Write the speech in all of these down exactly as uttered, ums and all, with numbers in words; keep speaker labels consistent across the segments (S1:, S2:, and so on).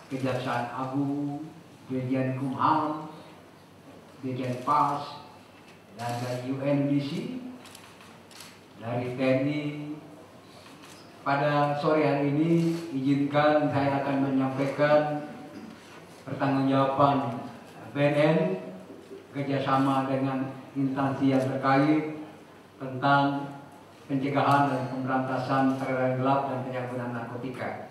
S1: Kejaksaan Agung, Dirjen Kumham, Dirjen Pas, dan dari U N O D C, dari T N I. Pada sore hari ini izinkan saya akan menyampaikan pertanggungjawaban B N N kerjasama dengan instansi yang terkait tentang pencegahan dan pemberantasan peredaran gelap dan penyalahgunaan narkotika.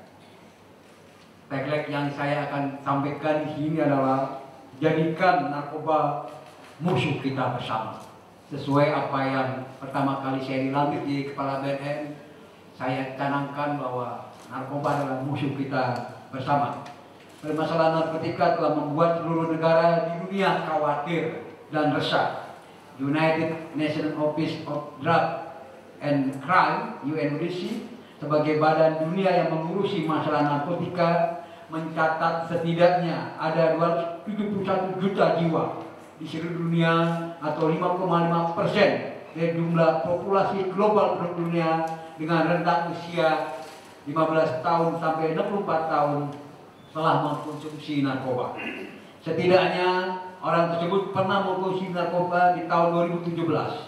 S1: Tagline yang saya akan sampaikan di sini adalah jadikan narkoba musuh kita bersama. Sesuai apa yang pertama kali saya dilantik di Kepala B N N, saya canangkan bahwa narkoba adalah musuh kita bersama. Permasalahan narkotika telah membuat seluruh negara di dunia khawatir dan resah. United Nations Office of Drug and Crime (U N O D C) sebagai badan dunia yang mengurusi masalah narkotika mencatat setidaknya ada dua ratus tujuh puluh satu juta jiwa di seluruh dunia atau lima koma lima persen dari jumlah populasi global penduduk dunia dengan rentang usia lima belas tahun sampai enam puluh empat tahun telah mengkonsumsi narkoba. Setidaknya orang tersebut pernah mengkonsumsi narkoba di tahun dua ribu tujuh belas.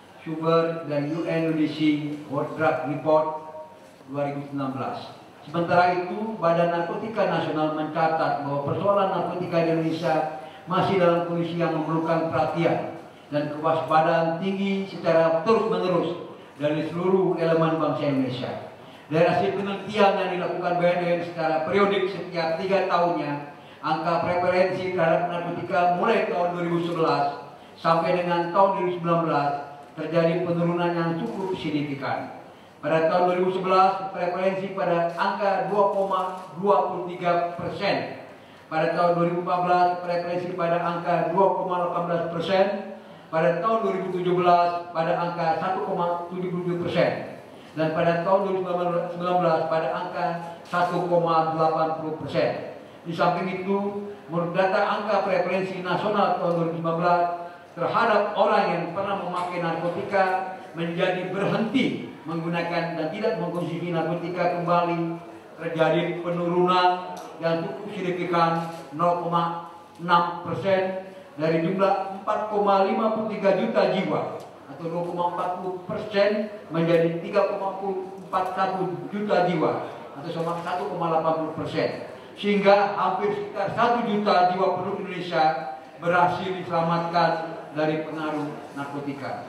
S1: Sumber dari U N O D C World Drug Report dua ribu sembilan belas. Sementara itu, Badan Narkotika Nasional mencatat bahwa persoalan narkotika di Indonesia masih dalam kondisi yang memerlukan perhatian dan kewaspadaan tinggi secara terus-menerus dari seluruh elemen bangsa Indonesia. Dari hasil penelitian yang dilakukan B N N secara periodik setiap tiga tahunnya, angka prevalensi terhadap narkotika mulai tahun dua ribu sebelas sampai dengan tahun dua ribu sembilan belas terjadi penurunan yang cukup signifikan. Pada tahun dua ribu sebelas, prevalensi pada angka dua koma dua tiga persen. Pada tahun dua ribu empat belas, prevalensi pada angka dua koma delapan belas persen. Pada tahun dua ribu tujuh belas, pada angka satu koma tujuh tujuh persen. Dan pada tahun dua ribu sembilan belas, pada angka satu koma delapan puluh persen. Di samping itu, menurut data angka prevalensi nasional tahun dua ribu sembilan belas, terhadap orang yang pernah memakai narkotika menjadi berhenti menggunakan dan tidak mengkonsumsi narkotika kembali terjadi penurunan yang cukup signifikan nol koma enam persen dari jumlah empat koma lima tiga juta jiwa atau dua koma empat puluh persen menjadi tiga koma empat satu juta jiwa atau sama satu koma delapan puluh persen, sehingga hampir sekitar satu juta jiwa penduduk Indonesia berhasil diselamatkan dari pengaruh narkotika.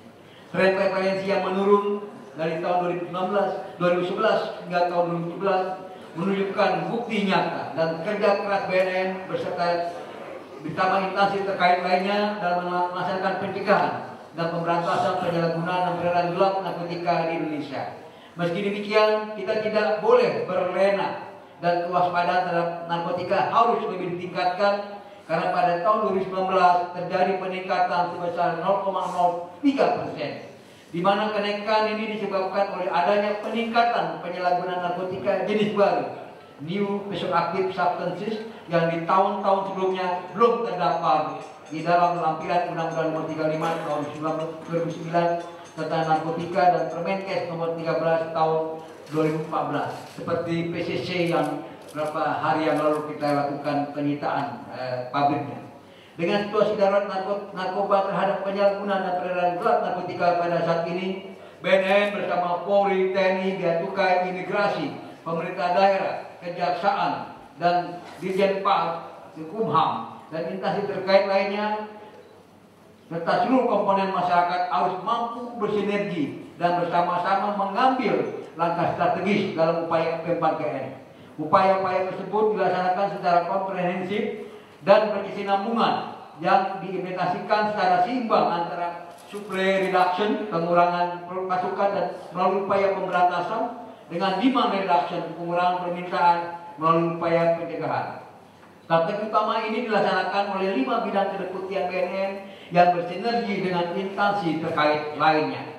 S1: Tren prevalensi yang menurun dari tahun dua ribu sembilan belas, dua ribu sebelas hingga tahun dua ribu tujuh belas menunjukkan bukti nyata dan kerja keras B N N beserta bersama instansi terkait lainnya dalam melaksanakan pencegahan dan pemberantasan penyalahgunaan dan peredaran gelap narkotika di Indonesia. Meski demikian, kita tidak boleh berlena dan kewaspadaan terhadap narkotika harus lebih ditingkatkan karena pada tahun dua ribu sembilan belas terjadi peningkatan sebesar nol koma nol tiga persen. Di mana kenaikan ini disebabkan oleh adanya peningkatan penyalahgunaan narkotika jenis baru, new psychoactive substances, yang di tahun-tahun sebelumnya belum terdapat di dalam lampiran Undang-Undang Nomor tiga puluh lima Tahun dua ribu sembilan tentang narkotika dan Permenkes Nomor tiga belas Tahun dua ribu empat belas, seperti P C C yang beberapa hari yang lalu kita lakukan penyitaan eh, pabriknya. Dengan situasi darurat narkoba terhadap penyalahgunaan dan peredaran gelap narkotika pada saat ini, B N N bersama Polri, T N I, Bea Cukai, Imigrasi, pemerintah daerah, kejaksaan, dan Dirjen Pas, Kumham, dan instansi terkait lainnya serta seluruh komponen masyarakat harus mampu bersinergi dan bersama-sama mengambil langkah strategis dalam upaya P empat G N. Upaya-upaya tersebut dilaksanakan secara komprehensif dan berkesinambungan yang diimplementasikan secara seimbang antara supply reduction, pengurangan pasukan dan melalui upaya pemberantasan, dengan demand reduction, pengurangan permintaan melalui upaya pencegahan. Strategi utama ini dilaksanakan oleh lima bidang kedeputian B N N yang bersinergi dengan instansi terkait lainnya.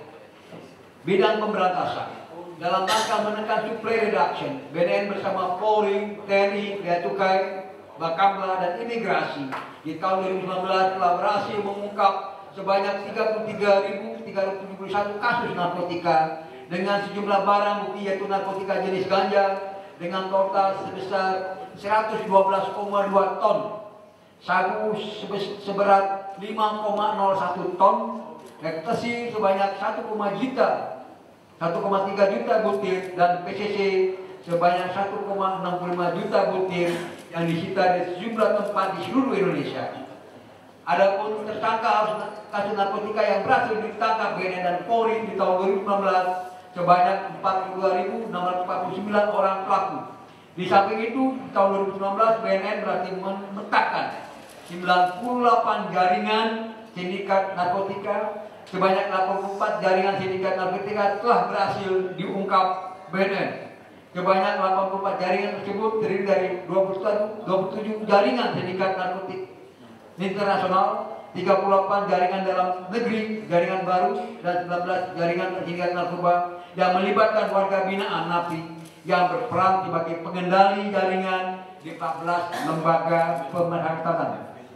S1: Bidang pemberantasan. Dalam rangka menekan supply reduction, B N N bersama Polri, T N I, Bea Cukai, Bakamla, dan Imigrasi di tahun dua ribu sembilan belas telah berhasil mengungkap sebanyak tiga puluh tiga ribu tiga ratus tujuh puluh satu kasus narkotika dengan sejumlah barang bukti yaitu narkotika jenis ganja dengan total sebesar seratus dua belas koma dua ton, sabu seberat lima koma nol satu ton, ekstasi sebanyak satu koma tiga juta butir, dan P C C sebanyak satu koma enam puluh lima juta butir yang disita di sejumlah tempat di seluruh Indonesia. Adapun tersangka harus kasus narkotika yang berhasil ditangkap B N N dan Polri di tahun dua ribu enam belas sebanyak empat puluh dua ribu enam ratus empat puluh sembilan orang pelaku. Di samping itu, di tahun dua ribu sembilan belas B N N berhasil memetakan sembilan puluh delapan jaringan sindikat narkotika, sebanyak delapan puluh empat jaringan sindikat narkotika telah berhasil diungkap B N N. Sebanyak delapan puluh empat jaringan tersebut terdiri dari dua puluh tujuh jaringan sindikat narkotika internasional, tiga puluh delapan jaringan dalam negeri, jaringan baru, dan sembilan belas jaringan sindikat narkoba yang melibatkan warga binaan NAPI yang berperan sebagai pengendali jaringan di empat belas lembaga pemasyarakatan.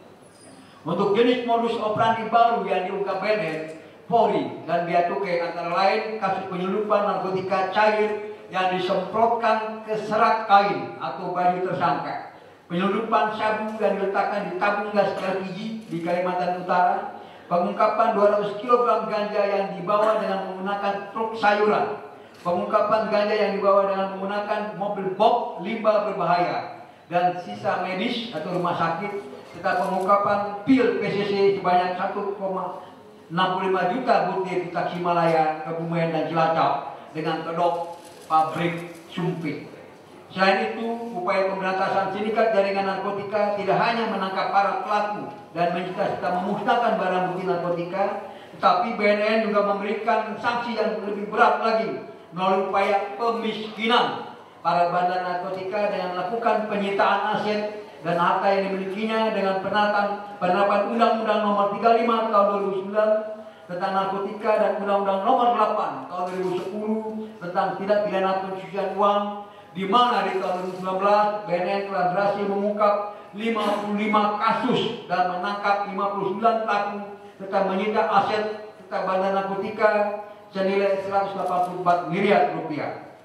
S1: Untuk jenis modus operandi baru yang diungkap B N N, Polri, dan Bea Cukai antara lain kasus penyelundupan narkotika cair yang disemprotkan ke serat kain atau baju tersangka, penyelundupan sabu yang diletakkan di tabung gas L P G di Kalimantan Utara, pengungkapan dua ratus kilogram ganja yang dibawa dengan menggunakan truk sayuran, pengungkapan ganja yang dibawa dengan menggunakan mobil box limbah berbahaya, dan sisa medis atau rumah sakit, serta pengungkapan pil P C C sebanyak satu koma enam puluh lima juta butir di Tasikmalaya, Kebumen, dan Cilacap dengan kedok pabrik sumpit. Selain itu, upaya pemberantasan sindikat jaringan narkotika tidak hanya menangkap para pelaku dan mencegah serta memusnahkan barang bukti narkotika, tetapi B N N juga memberikan sanksi yang lebih berat lagi melalui upaya pemiskinan para bandar narkotika dengan melakukan penyitaan aset dan harta yang dimilikinya dengan penerapan penerapan Undang-Undang Nomor tiga puluh lima Tahun dua ribu sembilan tentang narkotika dan Undang-Undang Nomor delapan Tahun dua ribu sepuluh tentang tindak pidana pencucian uang, di mana di tahun dua ribu sembilan belas B N N telah berhasil mengungkap lima puluh lima kasus dan menangkap lima puluh sembilan pelaku serta menyita aset serta bandar narkotika senilai seratus delapan puluh empat miliar rupiah.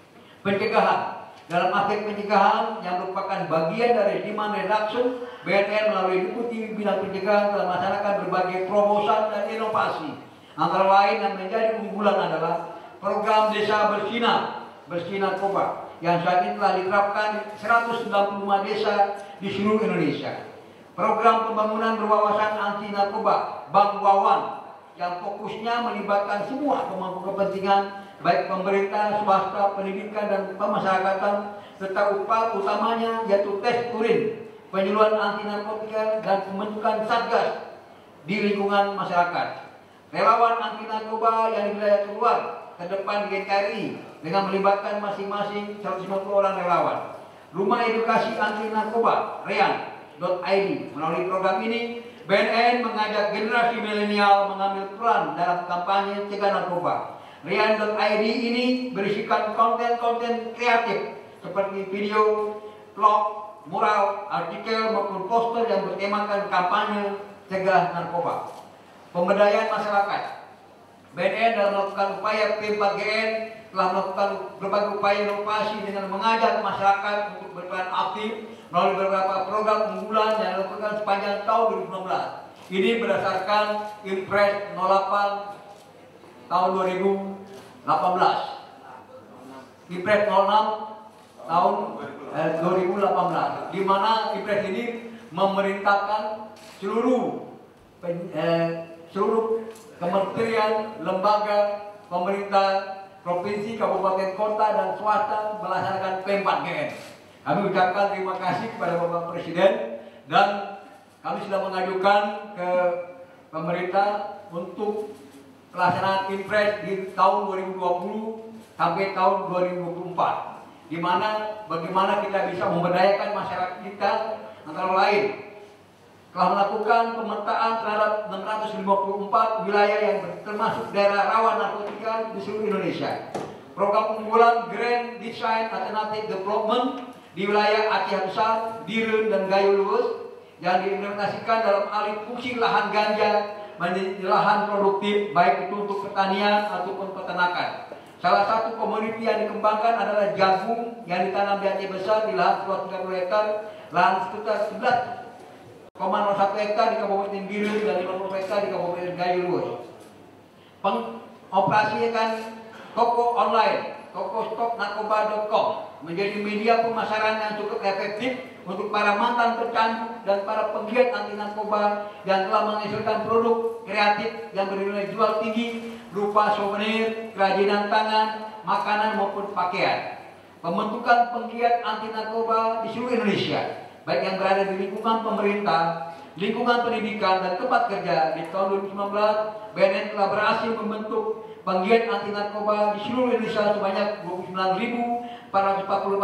S1: Pencegahan. Dalam aspek pencegahan yang merupakan bagian dari demand reduction, B N N melalui Deputi Bidang Pencegahan telah melaksanakan berbagai terobosan dan inovasi. Antara lain yang menjadi unggulan adalah program Desa Bersinar, Bersih Narkoba, yang saat ini telah diterapkan seratus sembilan puluh lima desa di seluruh Indonesia. Program pembangunan berwawasan anti narkoba, Bank Wawan, yang fokusnya melibatkan semua pemangku kepentingan baik pemerintah, swasta, pendidikan, dan pemasyarakatan, serta upaya utamanya yaitu tes urin, penyuluhan anti narkotika, dan pembentukan satgas di lingkungan masyarakat. Relawan anti narkoba yang di wilayah keluar ke depan di N K R I dengan melibatkan masing-masing seratus lima puluh orang relawan. Rumah Edukasi Anti Narkoba Rean dot I D. Melalui program ini, B N N mengajak generasi milenial mengambil peran dalam kampanye cegah narkoba. Rean dot I D ini berisikan konten-konten kreatif seperti video, vlog, mural, artikel maupun poster yang bertemakan kampanye cegah narkoba. Pemberdayaan masyarakat. B N N dalam melakukan upaya P empat G N telah melakukan berbagai upaya inovasi dengan mengajak masyarakat untuk berperan aktif melalui beberapa program unggulan yang dilakukan sepanjang tahun dua ribu enam belas. Ini berdasarkan Impres nol delapan tahun dua ribu delapan belas. Impres nol enam tahun eh, dua ribu delapan belas, di mana Impres ini memerintahkan seluruh eh, seluruh kementerian, lembaga, pemerintah provinsi, kabupaten, kota, dan swasta melaksanakan P empat G N. Kami ucapkan terima kasih kepada Bapak Presiden, dan kami sudah mengajukan ke pemerintah untuk pelaksanaan Impres di tahun dua ribu dua puluh sampai tahun dua ribu dua puluh empat, di mana bagaimana kita bisa memberdayakan masyarakat kita, antara lain telah melakukan pemetaan terhadap enam ratus lima puluh empat wilayah yang termasuk daerah rawan narkotika di seluruh Indonesia. Program unggulan Grand Design Alternative Development di wilayah Aceh Besar, Dirun, dan Gayo Luwes yang diimplementasikan dalam alih fungsi lahan ganja menjadi lahan produktif baik itu untuk pertanian ataupun peternakan. Salah satu komoditi yang dikembangkan adalah jagung yang ditanam di Aceh Besar di lahan seluas tiga puluh hektar, lahan sekitar sebelas koma nol satu hektar di Kabupaten Biru dan lima puluh hektar di Kabupaten Gayo Luas. Pengoperasikan toko online, toko stok narkoba dot com menjadi media pemasaran yang cukup efektif untuk para mantan pecandu dan para penggiat anti narkoba yang telah menghasilkan produk kreatif yang bernilai jual tinggi berupa souvenir, kerajinan tangan, makanan maupun pakaian. Pembentukan penggiat anti narkoba di seluruh Indonesia, baik yang berada di lingkungan pemerintah, lingkungan pendidikan dan tempat kerja, di tahun dua ribu sembilan belas B N N telah berhasil membentuk penggiat anti narkoba di seluruh Indonesia sebanyak dua puluh sembilan ribu empat ratus empat puluh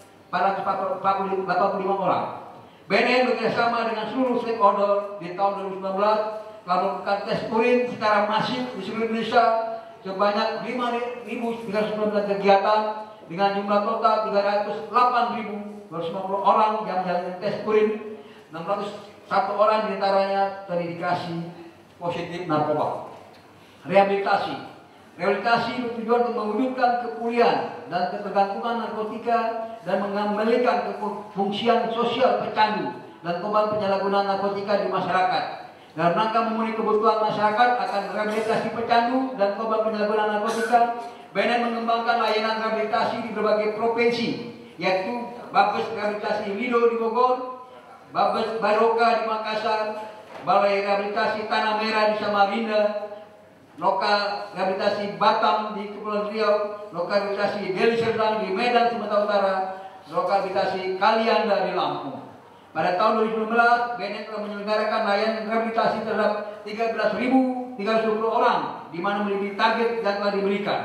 S1: delapan puluh lima orang. B N N bekerjasama dengan seluruh stakeholder di tahun dua ribu sembilan belas telah melakukan tes urin secara masif di seluruh Indonesia sebanyak lima ribu sembilan ratus sembilan belas kegiatan dengan jumlah total tiga ratus delapan ribu dua ratus lima puluh orang yang menjalani tes urin. enam ratus satu orang diantaranya terindikasi positif narkoba. Rehabilitasi Rehabilitasi bertujuan untuk mewujudkan kepulihan dan ketergantungan narkotika dan mengembalikan kefungsian sosial pecandu dan korban penyalahgunaan narkotika di masyarakat. Dalam rangka memenuhi kebutuhan masyarakat akan rehabilitasi pecandu dan korban penyalahgunaan narkotika, B N N mengembangkan layanan rehabilitasi di berbagai provinsi, yaitu Babes Rehabilitasi Lido di Bogor, Babes Baroka di Makassar, Balai Rehabilitasi Tanah Merah di Samarinda, Lokal Rehabilitasi Batam di Kepulauan Riau, Lokal Rehabilitasi Deli Serdang di Medan Sumatera Utara, Lokal Rehabilitasi Kalianda di Lampung. Pada tahun dua ribu sembilan belas, B N N telah menyelenggarakan layanan rehabilitasi terhadap tiga belas ribu tiga ratus dua puluh orang, di mana melebihi target yang telah diberikan.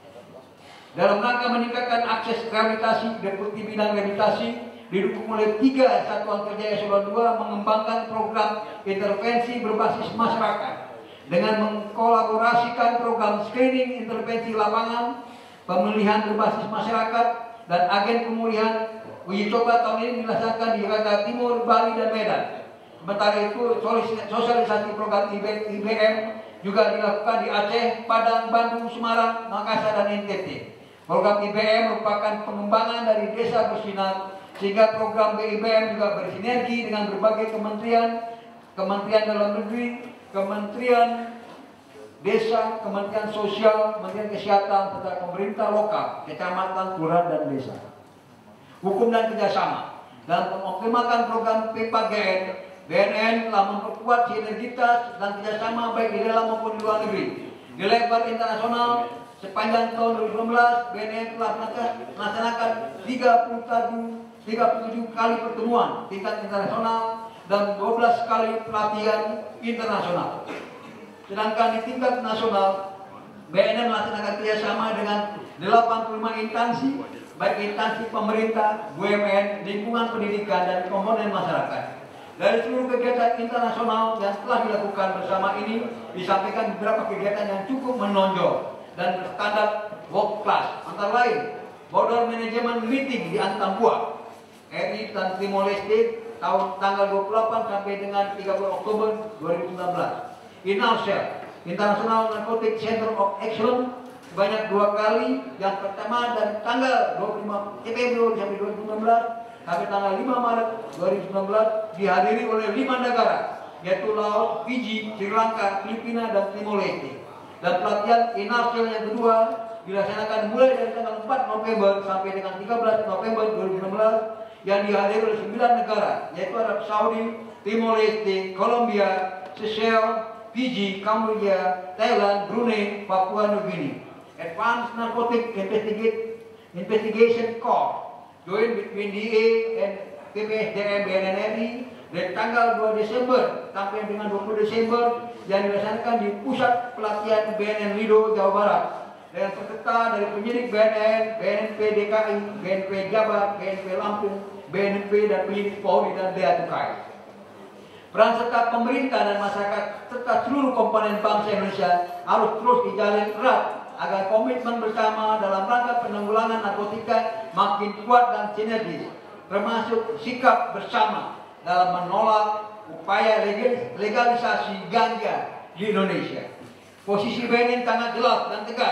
S1: Dalam rangka meningkatkan akses rehabilitasi, Deputi Bidang Rehabilitasi didukung oleh tiga satuan kerja eselon dua mengembangkan program intervensi berbasis masyarakat dengan mengkolaborasikan program screening intervensi lapangan, pemilihan berbasis masyarakat, dan agen pemulihan. Uji coba tahun ini dilaksanakan di Jakarta Timur, Bali, dan Medan. Sementara itu sosialisasi program I B M juga dilakukan di Aceh, Padang, Bandung, Semarang, Makassar, dan N T T. Program I B M merupakan pengembangan dari Desa Bersinar, sehingga program B I B M juga bersinergi dengan berbagai kementerian, Kementerian Dalam Negeri, Kementerian Desa, Kementerian Sosial, Kementerian Kesehatan, serta pemerintah lokal, kecamatan, kelurahan, dan desa. Hukum dan kerjasama dalam mengoptimalkan program P P G N, B N N telah memperkuat sinergitas dan kerjasama baik di dalam maupun di luar negeri. Di level internasional, sepanjang tahun dua ribu sembilan belas, B N N telah melaksanakan tiga puluh tujuh kali pertemuan tingkat internasional dan dua belas kali pelatihan internasional. Sedangkan di tingkat nasional, B N N melaksanakan kerjasama dengan delapan puluh lima instansi, baik instansi pemerintah, B U M N, lingkungan pendidikan, dan komponen masyarakat. Dari seluruh kegiatan internasional yang telah dilakukan bersama ini, disampaikan beberapa kegiatan yang cukup menonjol dan berstandar world class, antara lain Border Management Meeting di Antambuah, R I dan Timor Leste, tahun tanggal dua puluh delapan sampai dengan tiga puluh Oktober dua ribu sembilan belas. INALCEL, International Narcotic Center of Excellence, sebanyak dua kali. Yang pertama dari tanggal dua puluh lima Februari sampai dua ribu sembilan belas sampai tanggal lima Maret dua ribu sembilan belas dihadiri oleh lima negara, yaitu Laos, Fiji, Sri Lanka, Filipina, dan Timor Leste. Dan pelatihan INALCEL yang kedua dilaksanakan mulai dari tanggal empat November sampai dengan tiga belas November dua ribu sembilan belas yang dihadiri oleh sembilan negara, yaitu Arab Saudi, Timor Leste, Kolombia, Seychelles, Fiji, Kamboja, Thailand, Brunei, Papua New Guinea. Advanced Narcotic Investigation Corps join between D A and P P S D M B N N R I dari tanggal dua Desember sampai dengan dua puluh Desember yang dilaksanakan di Pusat Pelatihan B N N Lido, Jawa Barat, dengan peserta dari penyidik B N N, B N P D K I, B N P Jabar, B N P Lampung, B N P, dan penyidik Polri dan Bea Cukai. Peran serta pemerintah dan masyarakat serta seluruh komponen bangsa Indonesia harus terus dijalin erat agar komitmen bersama dalam rangka penanggulangan narkotika makin kuat dan sinergis, termasuk sikap bersama dalam menolak upaya legalisasi ganja di Indonesia. Posisi B N N sangat jelas dan tegas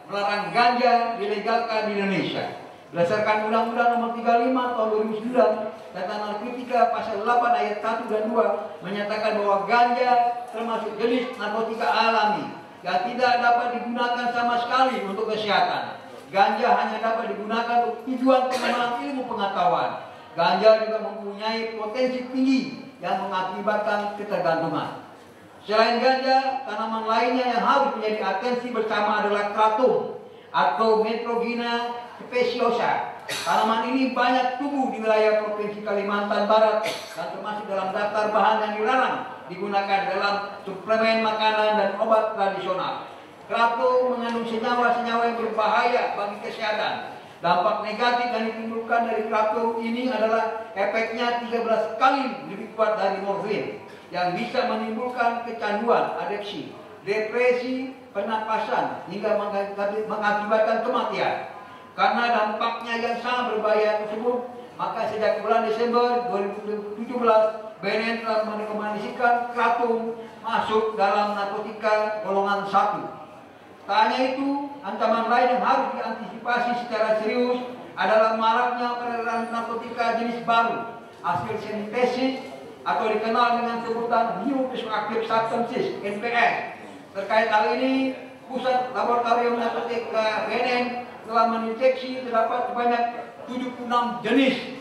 S1: melarang ganja dilegalkan di Indonesia. Berdasarkan Undang-Undang Nomor tiga puluh lima Tahun dua ribu sembilan tentang narkotika pasal delapan ayat satu dan dua menyatakan bahwa ganja termasuk jenis narkotika alami yang tidak dapat digunakan sama sekali untuk kesehatan. Ganja hanya dapat digunakan untuk tujuan pengembangan ilmu pengetahuan. Ganja juga mempunyai potensi tinggi yang mengakibatkan ketergantungan. Selain ganja, tanaman lainnya yang harus menjadi atensi bersama adalah kratom atau Metrogina speciosa. Tanaman ini banyak tumbuh di wilayah Provinsi Kalimantan Barat dan termasuk dalam daftar bahan yang dilarang digunakan dalam suplemen makanan dan obat tradisional. Kratom mengandung senyawa-senyawa yang berbahaya bagi kesehatan. Dampak negatif yang ditimbulkan dari kratom ini adalah efeknya tiga belas kali lebih kuat dari morfin yang bisa menimbulkan kecanduan, adiksi, depresi, pernapasan hingga mengakibatkan kematian. Karena dampaknya yang sangat berbahaya tersebut, maka sejak bulan Desember dua ribu tujuh belas B N N telah merekomendasikan kratom masuk dalam narkotika golongan satu. Tak hanya itu, ancaman lain yang harus diantisipasi secara serius adalah maraknya peredaran narkotika jenis baru, hasil sintesis atau dikenal dengan sebutan New Psychoactive Substances (N P S). Terkait hal ini, Pusat Laboratorium Narkotika B N N telah mendeteksi terdapat sebanyak tujuh puluh enam jenis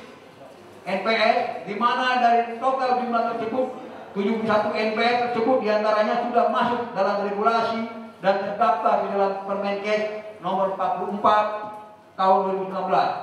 S1: N P S, di mana dari total jumlah tersebut tujuh puluh satu N P S tersebut diantaranya sudah masuk dalam regulasi dan terdaftar di dalam Permenkes nomor empat puluh empat tahun dua ribu sembilan belas.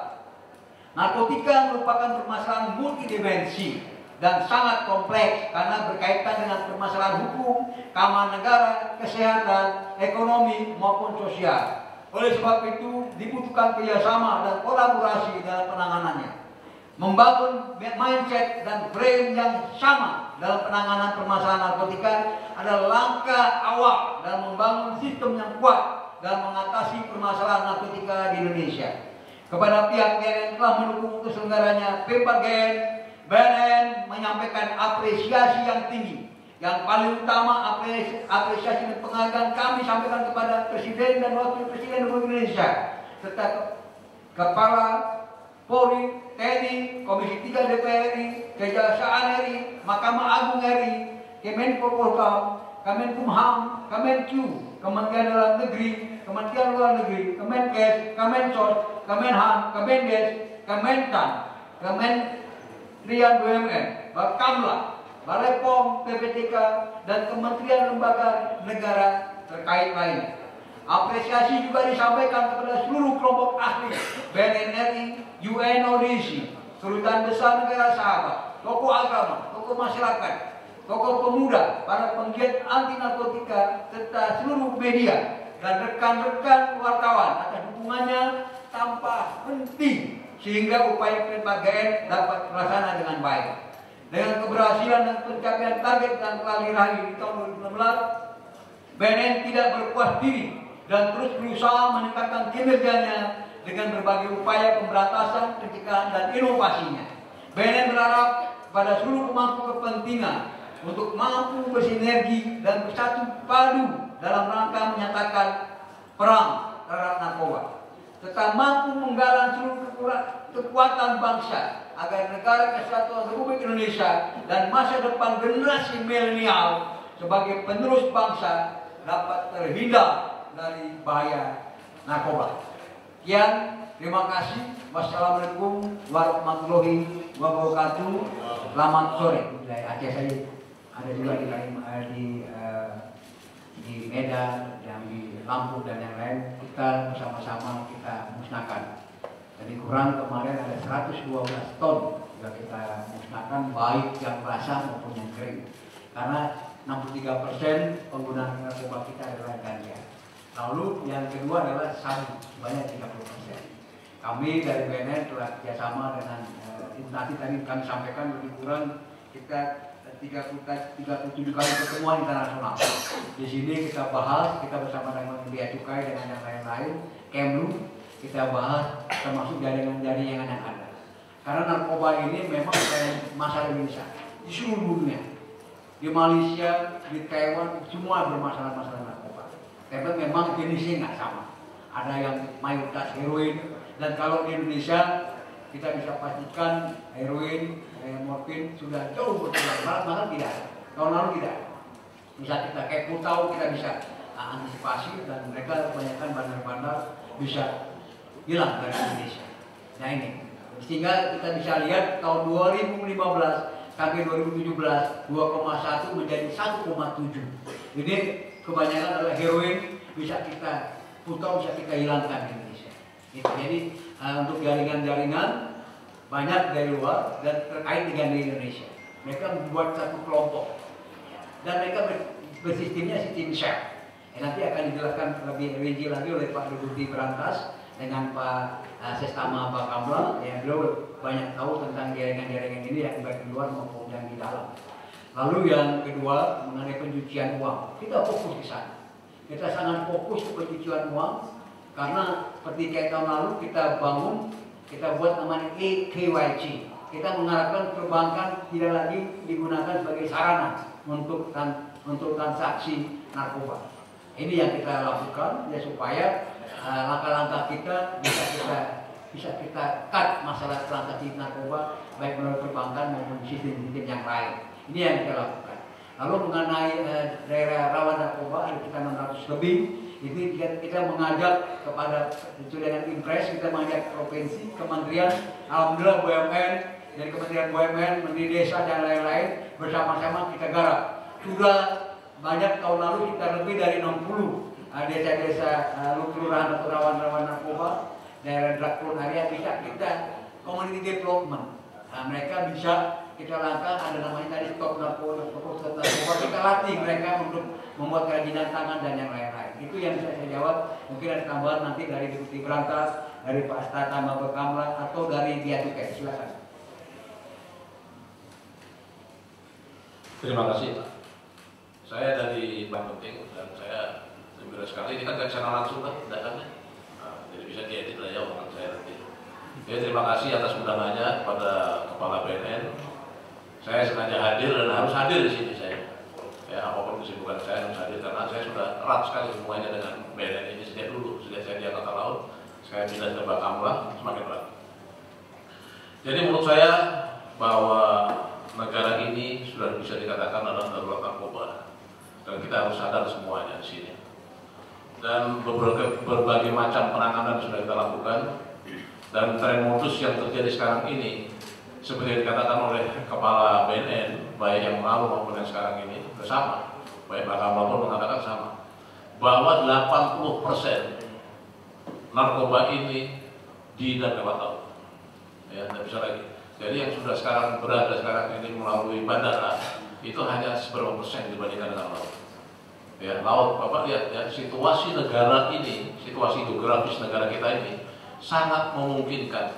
S1: Narkotika merupakan permasalahan multidimensi dan sangat kompleks karena berkaitan dengan permasalahan hukum, keamanan negara, kesehatan, ekonomi maupun sosial. Oleh sebab itu dibutuhkan kerjasama dan kolaborasi dalam penanganannya. Membangun mindset dan frame yang sama dalam penanganan permasalahan narkotika adalah langkah awal dalam membangun sistem yang kuat dalam mengatasi permasalahan narkotika di Indonesia. Kepada pihak B N N telah mendukung terselenggaranya P empat G N, B N N menyampaikan apresiasi yang tinggi. Yang paling utama apresiasi dan penghargaan kami sampaikan kepada Presiden dan Wakil Presiden Republik Indonesia serta Kepala Polri, T N I, Komisi tiga D P R R I, Kejaksaan R I, Mahkamah Agung R I, Kemenko Polhukam, Kemenkumham, Kemenq, Kementerian Dalam Negeri, Kementerian Luar Negeri, Kemenkes, Kemensos, Kemenhan, Kemendes, Kementan, Kementerian B U M N, Bakamla, Balai P O M, P P T K, dan Kementerian Lembaga Negara terkait lainnya. Apresiasi juga disampaikan kepada seluruh kelompok ahli B N N R I, U N O D C, Kedutaan Besar Negara Sahabat, tokoh agama, tokoh masyarakat, tokoh pemuda, para penggiat anti narkotika, serta seluruh media dan rekan-rekan wartawan atas dukungannya tanpa henti sehingga upaya P empat G N dapat terlaksana dengan baik. Dengan keberhasilan dan pencapaian target dan telah diraih di tahun dua ribu enam belas, B N N tidak berpuas diri dan terus berusaha meningkatkan kinerjanya dengan berbagai upaya pemberantasan, pencegahan, dan inovasinya. B N N berharap pada seluruh pemangku kepentingan untuk mampu bersinergi dan bersatu padu dalam rangka menyatakan perang terhadap narkoba, serta mampu menggalang seluruh kekuatan bangsa agar negara kesatuan Republik Indonesia dan masa depan generasi milenial sebagai penerus bangsa dapat terhindar dari bahaya narkoba. Sekian, terima kasih. Wassalamualaikum warahmatullahi wabarakatuh. Selamat sore. Dari Aceh saya ada juga di di, uh, di Medan, yang di Lampung dan yang lain. Kita bersama-sama kita musnahkan. Jadi kurang kemarin ada seratus dua belas ton yang kita musnahkan, baik yang basah maupun yang kering. Karena enam puluh tiga persen penggunaan narkoba kita adalah ganja. Lalu yang kedua adalah sabu, sebanyak tiga puluh persen. Kami dari B N N telah kerjasama dengan uh, nanti tadi kami sampaikan lebih kurang kita tiga puluh tujuh kali pertemuan internasional. Di sini kita bahas, kita bersama dengan Bea Cukai dengan yang lain-lain, Kemlu, kita bahas termasuk jaringan-jaringan yang ada. Karena narkoba ini memang masalah Indonesia di seluruh dunia. Di Malaysia, di Taiwan, semua bermasalah-masalah narkoba. Tapi memang jenisnya nggak sama. ada yang mayoritas heroin. Dan kalau di Indonesia kita bisa pastikan heroin, eh, morfin sudah jauh berkurang, malah malah tidak. Tahun lalu tidak. Bisa kita kayak Putau kita bisa uh, antisipasi dan mereka kebanyakan bandar-bandar bisa hilang dari Indonesia. Nah ini, sehingga kita bisa lihat tahun dua ribu lima belas sampai dua ribu tujuh belas dua koma satu menjadi satu koma tujuh. Jadi kebanyakan adalah heroin bisa kita Putau bisa kita hilangkan di Indonesia. Gitu. Jadi uh, untuk jaringan-jaringan banyak dari luar dan terkait dengan di Indonesia. Mereka membuat satu kelompok dan mereka bersistemnya sistem share. Ya, nanti akan dijelaskan lebih rinci lagi oleh Pak Deputi Berantas dengan Pak uh, Sestama Bakamla. Ya, beliau banyak tahu tentang jaringan-jaringan ini yang baik di luar maupun yang di dalam. Lalu yang kedua mengenai pencucian uang, kita fokus di sana. Kita sangat fokus ke pencucian uang karena seperti kayak tahun lalu kita bangun, kita buat namanya E K Y C. Kita mengharapkan perbankan tidak lagi digunakan sebagai sarana untuk tran, untuk transaksi narkoba. Ini yang kita lakukan ya supaya langkah-langkah uh, kita bisa kita bisa kita cut masalah transaksi narkoba baik melalui perbankan maupun sistem-sistem yang lain. Ini yang kita lakukan. Lalu mengenai uh, daerah rawan narkoba ada kita enam ratus lebih. Itu kita, kita mengajak kepada dengan impres, kita mengajak provinsi, kementerian, alhamdulillah B U M N, dari Kementerian B U M N, Menteri Desa dan lain-lain bersama-sama kita garap. Sudah banyak tahun lalu kita lebih dari enam puluh desa-desa uh, kelurahan atau rawan-rawan narkoba, daerah drug prone area bisa kita community development. Nah, mereka bisa kita langkah ada namanya tadi stop narkoba, stop narkoba, kita latih mereka untuk membuat kerajinan tangan dan yang lain-lain. Itu yang bisa saya jawab. Mungkin ada tambahan nanti dari Deputi Berantas, dari Pak Sestama Bakamla atau dari Bia Cukai. Silakan.
S2: Terima kasih. Saya dari Bank Penting dan saya gembira sekali. Ini kan dari sana langsung kan datangnya, nah, jadi bisa diedit lah ya omongan saya nanti. Jadi terima kasih atas undangannya kepada Kepala B N N. Saya sengaja hadir dan harus hadir di sini saya. Ya apapun kesibukan saya harus hadir karena saya sudah erat sekali semuanya dengan B N N ini sejak dulu, sejak saya di Angkatan Laut. Saya pindah ke Bakamla semakin erat. Jadi menurut saya bahwa negara ini sudah bisa dikatakan adalah darurat narkoba dan kita harus sadar semuanya di sini. Dan berbagai, berbagai macam penanganan sudah kita lakukan dan tren modus yang terjadi sekarang ini seperti yang dikatakan oleh Kepala B N N baik yang lalu maupun yang sekarang ini bersama, baik Pak Kamal pun mengatakan sama bahwa delapan puluh persen narkoba ini di dan lewat laut. Ya, tidak bisa lagi. Jadi yang sudah sekarang berada sekarang ini melalui bandara itu hanya seberapa persen dibandingkan dengan laut. Ya, laut, Bapak lihat ya, situasi negara ini, situasi geografis negara kita ini sangat memungkinkan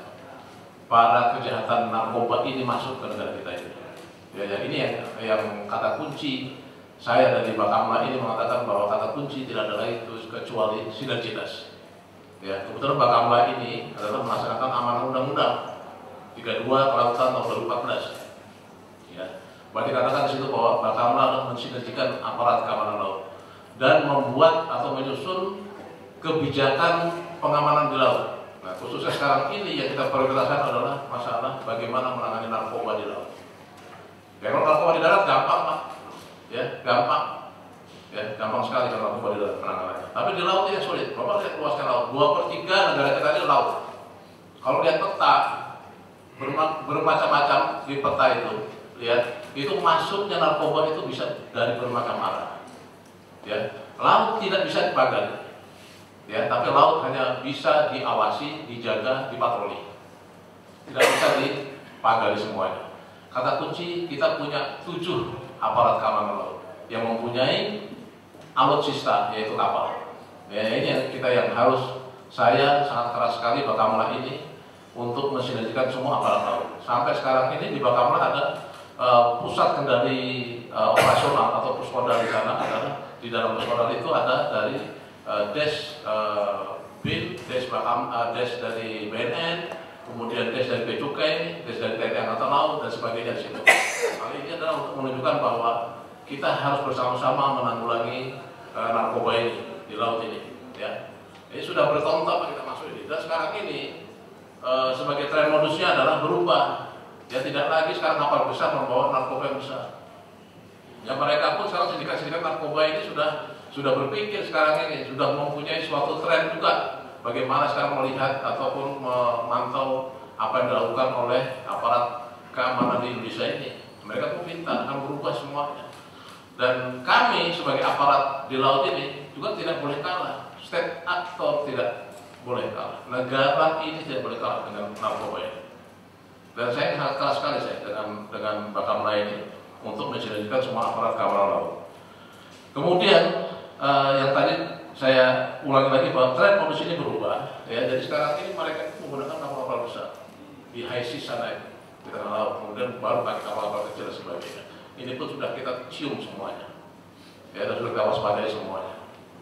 S2: para kejahatan narkoba ini masuk ke negara kita ini. Ya, ya ini yang, yang kata kunci saya dari Bakamla ini mengatakan bahwa kata kunci tidak ada lagi kecuali sinergitas. Ya, kebetulan Bakamla ini adalah melaksanakan amanah undang-undang tiga puluh dua Kelautan tahun dua ribu empat belas. Ya, berarti katakan di situ bahwa Bakamla adalah mensinergikan aparat keamanan laut dan membuat atau menyusun kebijakan pengamanan di laut. Nah, khususnya sekarang ini yang kita prioritaskan adalah masalah bagaimana menangani narkoba di laut. Ya, kalau narkoba di darat gampang, Pak. Ya, gampang. Ya, gampang sekali kalau narkoba di darat penanganannya. Tapi di laut itu sulit. Bapak lihat luasnya laut. Dua per tiga negara kita ini laut. Kalau lihat peta bermacam-macam di peta itu, lihat itu masuknya narkoba itu bisa dari bermacam arah. Ya, laut tidak bisa dipagari. Ya, tapi laut hanya bisa diawasi, dijaga, dipatroli. Tidak bisa dipagari semuanya. Kata kunci kita punya tujuh aparat keamanan laut yang mempunyai alutsista yaitu kapal. Ya, ini yang kita yang harus saya sangat keras sekali Bakamla ini untuk mensinergikan semua aparat laut. Sampai sekarang ini di Bakamla ada uh, pusat kendali uh, operasional atau puspodal di sana adalah di dalam puspodal itu ada dari uh, des uh, bin, des Bakam, uh, des dari B N N, kemudian des dari Bea Cukai, des dari T N I Angkatan Laut dan sebagainya di situ. Hal ini adalah untuk menunjukkan bahwa kita harus bersama-sama menanggulangi uh, narkoba ini di laut ini. Ya, Ini sudah bertahun-tahun kita masuk ini. Dan sekarang ini e, sebagai tren modusnya adalah berubah. Ya tidak lagi sekarang kapal besar membawa narkoba yang besar. Ya mereka pun sekarang sindikat-sindikat narkoba ini sudah sudah berpikir sekarang ini, sudah mempunyai suatu tren juga bagaimana sekarang melihat ataupun memantau apa yang dilakukan oleh aparat keamanan di Indonesia ini. Mereka pun minta akan berubah semuanya. Dan kami sebagai aparat di laut ini juga tidak boleh kalah. State actor tidak boleh kalah. Negara ini tidak boleh kalah dengan narkoba ini. Dan saya sangat keras sekali saya dengan dengan Bakamla ini untuk mensinergikan semua aparat keamanan laut. Kemudian uh, yang tadi saya ulangi lagi bahwa tren modus ini berubah. Ya, jadi sekarang ini mereka menggunakan kapal-kapal besar di high seas sana ini, di tengah laut. Kemudian baru pakai kapal-kapal kecil dan sebagainya. Ini pun sudah kita cium semuanya. Ya, dan sudah kita waspadai semuanya.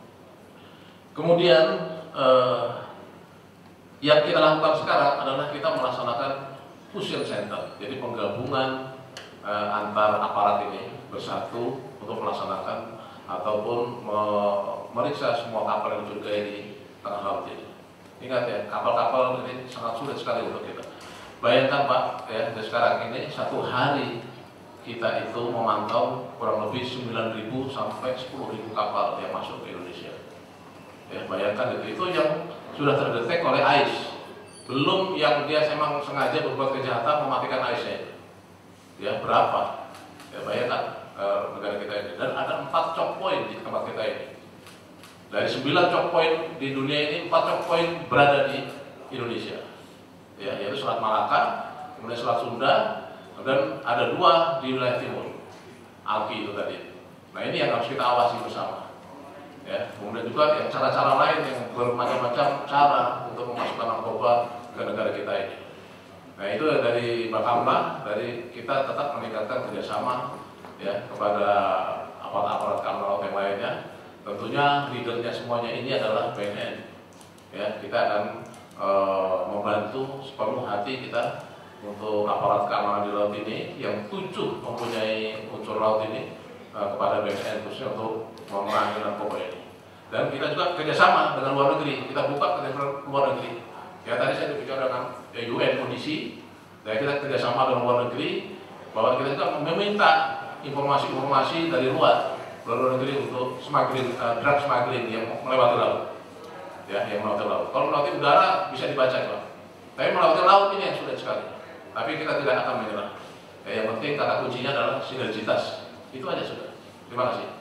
S2: Kemudian eh, yang kita lakukan sekarang adalah kita melaksanakan fusion center, jadi penggabungan eh, antar aparat ini bersatu untuk melaksanakan ataupun me meriksa semua kapal yang mencurigai di tengah laut ini. Ingat ya, kapal-kapal ini sangat sulit sekali untuk kita. Bayangkan Pak, ya, sekarang ini satu hari kita itu memantau kurang lebih sembilan ribu sampai sepuluh ribu kapal yang masuk ke Indonesia. Ya, bayangkan itu, itu yang sudah terdetek oleh A I S. Belum yang dia memang sengaja berbuat kejahatan mematikan A I S-nya. Ya, berapa? Ya, bayangkan e, negara kita ini. Dan ada empat choke point di tempat kita ini. Dari sembilan choke point di dunia ini, empat choke point berada di Indonesia. Ya, yaitu Selat Malaka, kemudian Selat Sunda, dan ada dua di wilayah timur, Alki itu tadi. Nah ini yang harus kita awasi bersama. Ya, kemudian juga ya, cara-cara lain yang bermacam-macam cara untuk memasukkan narkoba ke negara kita ini. Nah itu dari Bakamla, dari kita tetap meningkatkan kerjasama ya kepada aparat-aparat keamanan laut yang lainnya. Tentunya leadernya semuanya ini adalah B N N. Ya, kita akan e, membantu sepenuh hati kita untuk aparat keamanan di laut ini yang tujuh mempunyai unsur laut ini uh, kepada B N N khususnya untuk memerangi narkoba ini. Dan kita juga kerjasama dengan luar negeri, kita buka ke luar negeri. Ya tadi saya berbicara dengan U N kondisi, dan kita kerjasama dengan luar negeri bahwa kita juga meminta informasi-informasi dari luar luar negeri untuk smuggling, uh, drug smuggling yang melewati laut. Ya, yang melewati laut. Kalau melewati udara bisa dibaca Pak. Tapi melewati laut ini yang sulit sekali. Tapi kita tidak akan menyerah. Ya, yang penting kata kuncinya adalah sinergitas. Itu aja sudah. Terima kasih.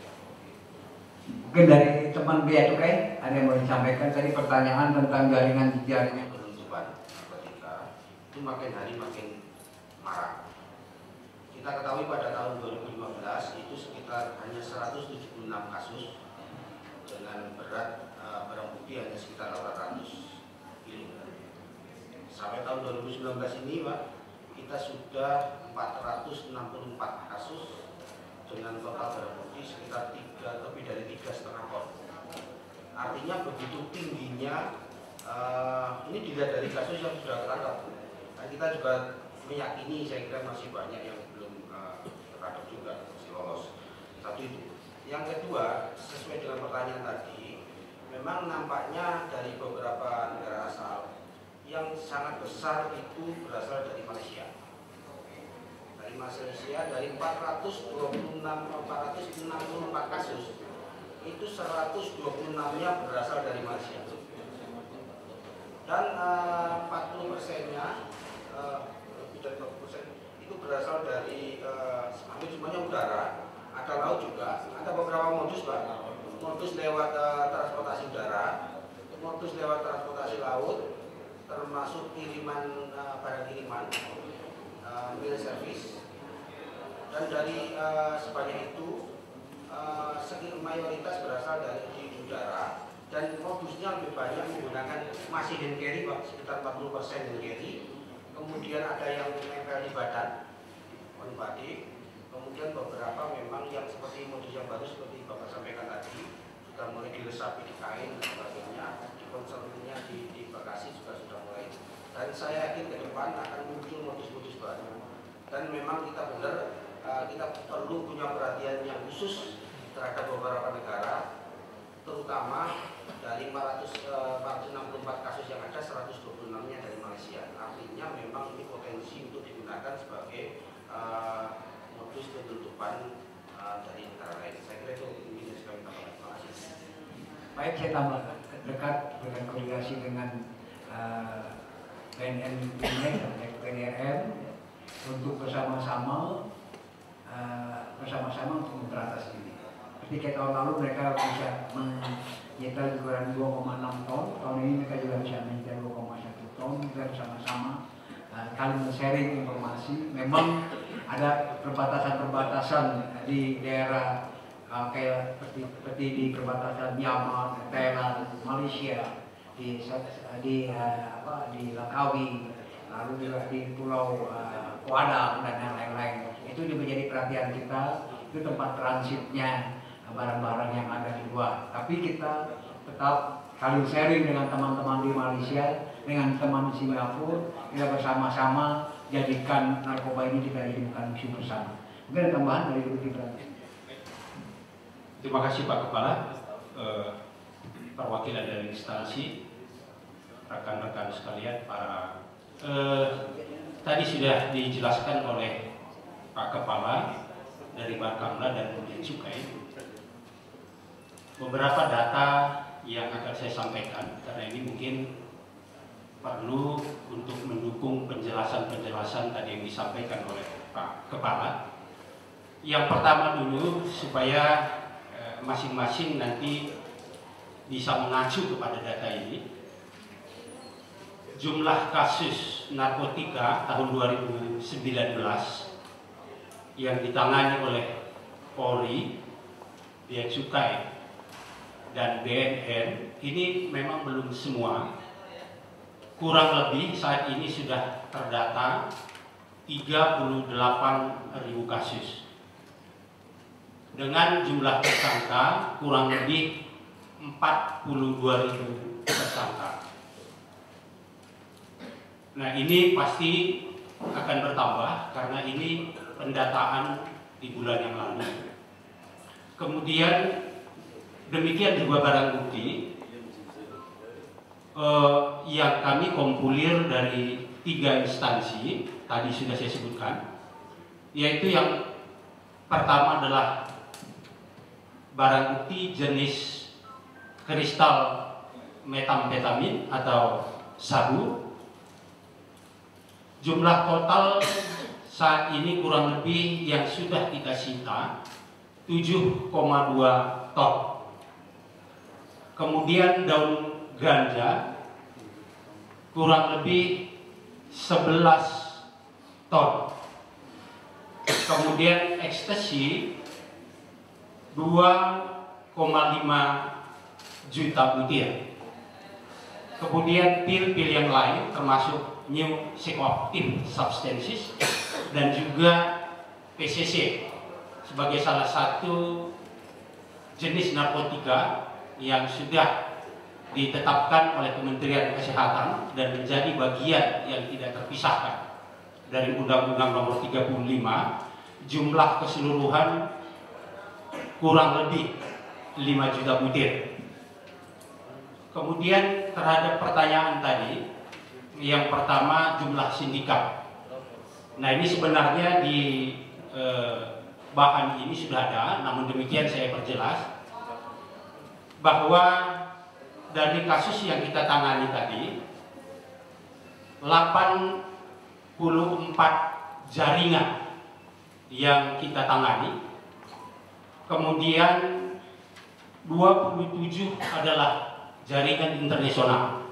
S1: Mungkin dari teman Bea Cukai ada yang mau disampaikan tadi pertanyaan tentang jaringan jaringan
S3: penuntutan narkotika itu makin hari makin marak. Kita ketahui pada tahun dua ribu lima belas itu sekitar hanya seratus tujuh puluh enam kasus dengan berat uh, barang bukti hanya sekitar delapan ratus kilo. Sampai tahun dua ribu sembilan belas ini Pak, kita sudah empat ratus enam puluh empat kasus dengan total barang bukti sekitar tiga, lebih dari tiga setengah ton. Artinya begitu tingginya, uh, ini dilihat dari kasus yang sudah tertangkap. Dan kita juga meyakini, saya kira masih banyak yang belum uh, tertangkap juga, masih lolos. Satu itu. Yang kedua, sesuai dengan pertanyaan tadi, memang nampaknya dari beberapa negara asal yang sangat besar itu berasal dari Malaysia. Dari Malaysia dari empat ratus dua puluh enam, empat ratus enam puluh empat kasus itu seratus dua puluh enam-nya berasal dari Malaysia. Dan uh, empat puluh persennya uh, lebih dari empat puluh persen itu berasal dari uh, hampir semuanya udara, ada laut juga. Ada beberapa modus Pak, modus lewat uh, transportasi udara, modus lewat transportasi laut, termasuk kiriman uh, barang kiriman, uh, mail service. Dan dari uh, sebanyak itu uh, sekitar mayoritas berasal dari di udara dan modusnya lebih banyak menggunakan masih hand carry Pak, sekitar empat puluh persen hand carry. Kemudian ada yang menempel di badan, on body. Kemudian beberapa memang yang seperti modus yang baru seperti Bapak sampaikan tadi sudah mulai diresapi di kain dan sebagainya, di konsernya di, di Bekasi juga sudah mulai. Dan saya yakin ke depan akan muncul modus-modus baru. Dan memang kita benar uh, kita perlu punya perhatian yang khusus terhadap beberapa negara, terutama Dari empat ratus, empat ratus enam puluh empat kasus yang ada, seratus dua puluh enam-nya dari Malaysia. Artinya memang ini potensi untuk digunakan sebagai uh, modus penutupan uh, dari negara lain. Saya kira itu mungkin sekali tambahkan. Terima kasih.
S1: Baik, saya tambahkan dekat dengan koordinasi dengan uh, B N N dan P D R M untuk bersama-sama uh, bersama-sama untuk memberantas ini. Ketika tahun lalu mereka bisa menyita ukuran dua koma enam ton, tahun ini mereka juga bisa menyita dua koma satu ton. Kita bersama-sama uh, kali sharing informasi. Memang ada perbatasan-perbatasan di daerah uh, kayak seperti, seperti di perbatasan Myanmar, Thailand, Malaysia, di di uh, apa di Langkawi, lalu juga di Pulau uh, Kuadang dan yang lain-lain. Itu juga menjadi perhatian kita. Itu tempat transitnya barang-barang yang ada di luar. Tapi kita tetap saling sharing dengan teman-teman di Malaysia, dengan teman di Singapura. Kita bersama-sama jadikan narkoba ini kita jadi bukan musuh bersama. Mungkin ada tambahan dari Ibu Tifra.
S4: Terima kasih Pak Kepala. Eh, perwakilan dari instansi, rekan-rekan sekalian, para eh, tadi sudah dijelaskan oleh Pak Kepala dari Bakamla dan Bea Cukai. Beberapa data yang akan saya sampaikan, karena ini mungkin perlu untuk mendukung penjelasan-penjelasan tadi yang disampaikan oleh Pak Kepala. Yang pertama dulu, supaya masing-masing eh, nanti bisa mengacu kepada data ini. Jumlah kasus narkotika tahun dua ribu sembilan belas yang ditangani oleh Polri, Bea Cukai, dan B N N ini memang belum semua. Kurang lebih saat ini sudah terdata tiga puluh delapan ribu kasus dengan jumlah tersangka kurang lebih empat puluh dua ribu tersangka. Nah, ini pasti akan bertambah karena ini pendataan di bulan yang lalu. Kemudian demikian juga barang bukti eh, yang kami kompulir dari tiga instansi tadi sudah saya sebutkan, yaitu yang pertama adalah barang bukti jenis kristal metamfetamin atau sabu. Jumlah total saat ini kurang lebih yang sudah kita sita tujuh koma dua ton. Kemudian daun ganja kurang lebih sebelas ton. Kemudian ekstasi dua koma lima juta butir. Kemudian pil-pil yang lain termasuk new psychoactive substances dan juga P C C sebagai salah satu jenis narkotika yang sudah ditetapkan oleh Kementerian Kesehatan dan menjadi bagian yang tidak terpisahkan dari Undang-Undang Nomor tiga puluh lima. Jumlah keseluruhan kurang lebih lima juta butir. Kemudian terhadap pertanyaan tadi, yang pertama jumlah sindikat. Nah, ini sebenarnya di eh, bahan ini sudah ada, namun demikian saya perjelas bahwa dari kasus yang kita tangani tadi, delapan puluh empat jaringan yang kita tangani, kemudian dua puluh tujuh adalah jaringan internasional,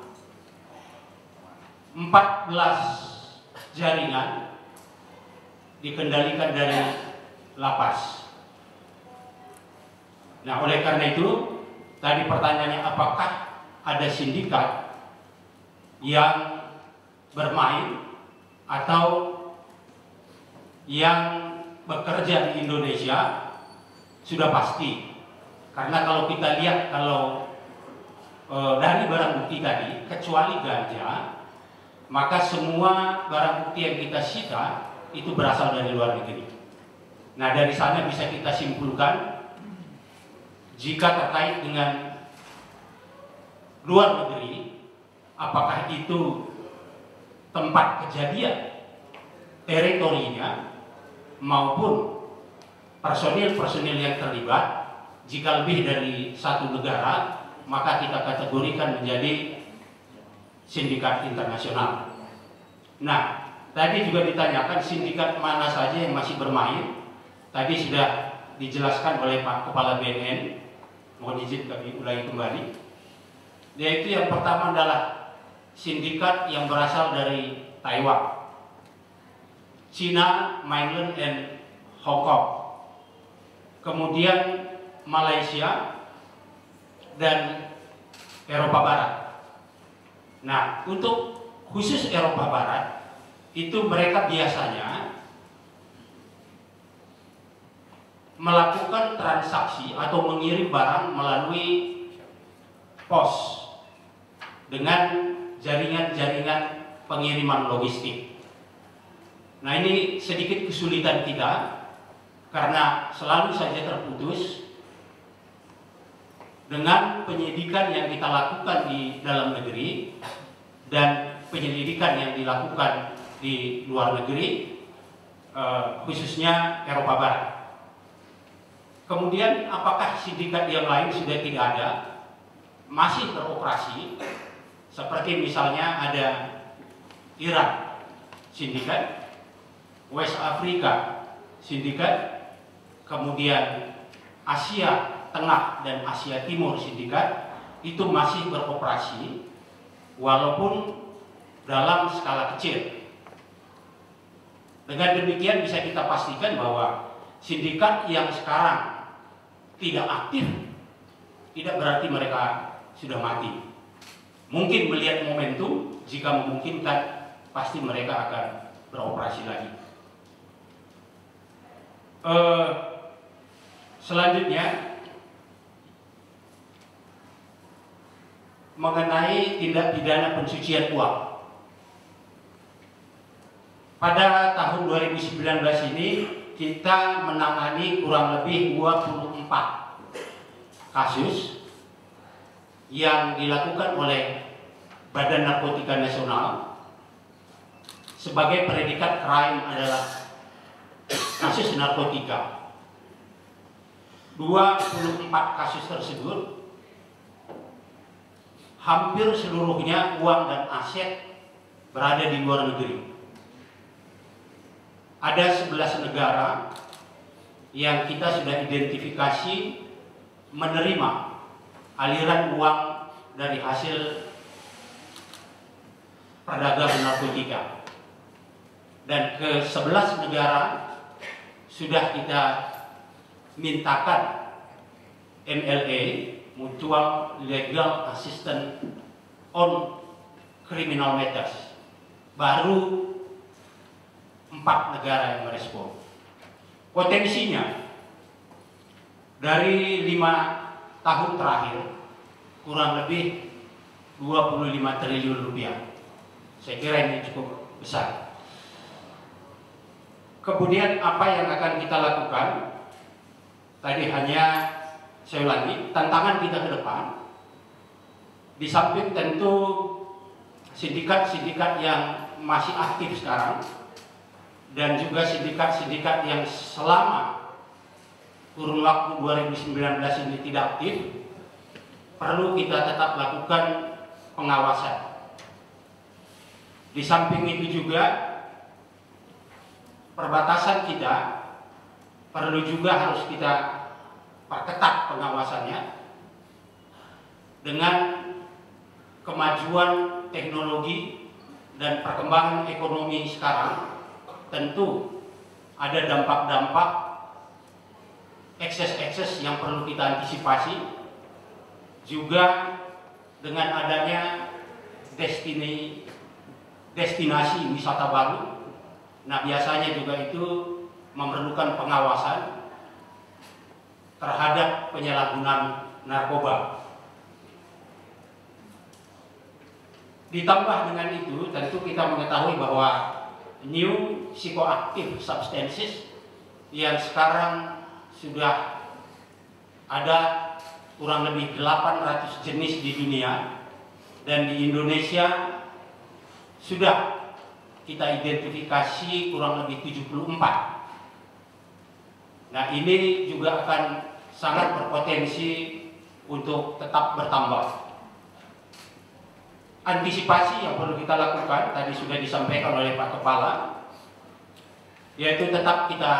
S4: empat belas jaringan dikendalikan dari lapas. Nah, oleh karena itu tadi pertanyaannya, apakah ada sindikat yang bermain atau yang bekerja di Indonesia? Sudah pasti, karena kalau kita lihat, kalau e, dari barang bukti tadi, kecuali ganja, maka semua barang bukti yang kita sita itu berasal dari luar negeri. Nah, dari sana bisa kita simpulkan, jika terkait dengan luar negeri, apakah itu tempat kejadian, teritorinya, maupun personil-personil yang terlibat. Jika lebih dari satu negara, maka kita kategorikan menjadi sindikat internasional. Nah, tadi juga ditanyakan sindikat mana saja yang masih bermain. Tadi sudah dijelaskan oleh Pak Kepala B N N. Mohon izin kami ulangi kembali. Yaitu yang pertama adalah sindikat yang berasal dari Taiwan, China, Mainland, and Hong Kong. Kemudian Malaysia dan Eropa Barat. Nah, untuk khusus Eropa Barat, itu mereka biasanya melakukan transaksi atau mengirim barang melalui pos dengan jaringan-jaringan pengiriman logistik. Nah, ini sedikit kesulitan kita karena selalu saja terputus dengan penyelidikan yang kita lakukan di dalam negeri dan penyelidikan yang dilakukan di luar negeri, eh, khususnya Eropa Barat. Kemudian apakah sindikat yang lain sudah tidak ada, masih beroperasi, seperti misalnya ada Iran sindikat, West Africa sindikat, kemudian Asia Tengah dan Asia Timur sindikat, itu masih beroperasi walaupun dalam skala kecil. Dengan demikian bisa kita pastikan bahwa sindikat yang sekarang tidak aktif tidak berarti mereka sudah mati. Mungkin melihat momentum, jika memungkinkan pasti mereka akan beroperasi lagi. Uh, selanjutnya mengenai tindak pidana pencucian uang. Pada tahun dua ribu sembilan belas ini kita menangani kurang lebih dua puluh empat kasus yang dilakukan oleh Badan Narkotika Nasional. Sebagai predikat crime adalah kasus narkotika. dua puluh empat kasus tersebut hampir seluruhnya uang dan aset berada di luar negeri. Ada sebelas negara yang kita sudah identifikasi menerima aliran uang dari hasil perdagangan narkotika. Dan ke sebelas negara sudah kita mintakan M L A, Mutual Legal Assistance on Criminal Matters. Baru empat negara yang merespon. Potensinya dari lima tahun terakhir kurang lebih dua puluh lima triliun rupiah. Saya kira ini cukup besar. Kemudian apa yang akan kita lakukan? Tadi hanya saya ulangi, tantangan kita ke depan, di samping tentu sindikat-sindikat yang masih aktif sekarang dan juga sindikat-sindikat yang selama kurun waktu dua ribu sembilan belas ini tidak aktif, perlu kita tetap lakukan pengawasan. Di samping itu juga perbatasan kita perlu juga harus kita perketat pengawasannya. Dengan kemajuan teknologi dan perkembangan ekonomi sekarang, tentu ada dampak-dampak ekses-ekses yang perlu kita antisipasi. Juga dengan adanya destiny, destinasi wisata baru, nah biasanya juga itu memerlukan pengawasan terhadap penyalahgunaan narkoba. Ditambah dengan itu, tentu kita mengetahui bahwa new psychoactive substances yang sekarang sudah ada kurang lebih delapan ratus jenis di dunia, dan di Indonesia sudah kita identifikasi kurang lebih tujuh puluh empat. Nah, ini juga akan sangat berpotensi untuk tetap bertambah. Antisipasi yang perlu kita lakukan tadi sudah disampaikan oleh Pak Kepala, yaitu tetap kita